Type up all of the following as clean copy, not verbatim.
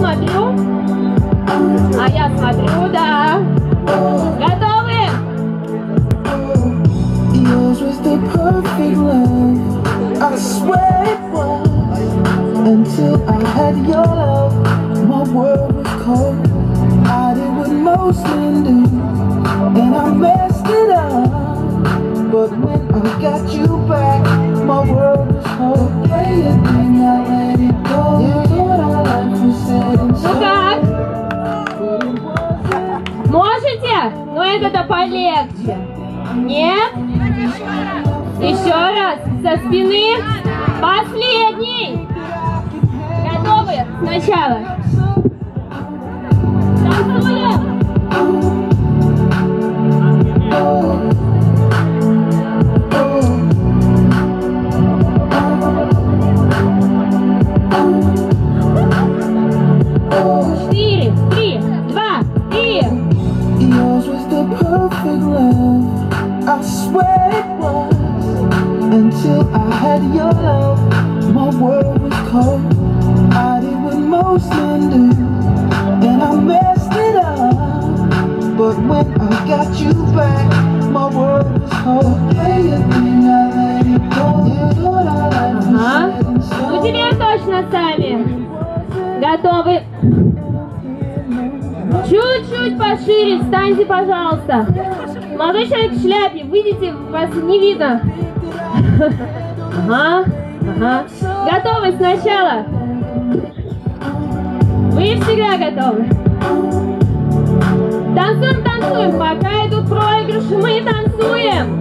смотрю. А я смотрю, да. Готовы? Yours was the perfect love. I swear it was. Until I had your love, my world was cold. I did what most men do, and I messed it up. But when I got you back, my world was whole. Everything I let it go. You thought our life was set in Ну stone. как? Можете? Но это-то полегче. Нет? Еще раз. Со спины. Последний. Готовы? Сначала. Танцуем. 4, 3, 2, 1. Yours was the perfect love. I swear it was. Until I had your love, my world was cold. I did what most men do, and I messed it up. But when I got you back, my world was whole. Everything I let it go. You thought our life was set in stone. Ну теперь точно сами. Готовы? Чуть-чуть пошире, встаньте, пожалуйста. Молодой человек в шляпе, выйдите, вас не видно. Ага, ага. Готовы сначала? Вы всегда готовы. Танцуем, танцуем, пока идут проигрыши, мы танцуем.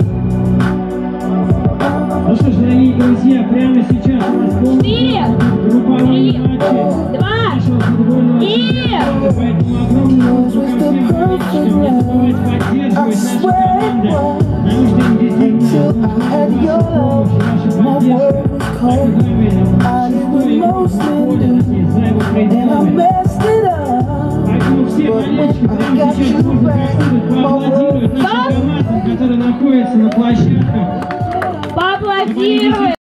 Ну что ж, дорогие друзья, прямо сейчас у нас полностью групповые матчи нашего футбольного чемпионата. Поэтому огромное спасибо ко всем болельщикам. Не забывайте поддерживать нашу команду. Потому что им действительно нужна ваша поддержка. Так уверен, что и находитесь за его пределами. Поэтому все болельщики прямо сейчас можно поаплодировать нашим командам, которые находятся на площадках. Поаплодируем.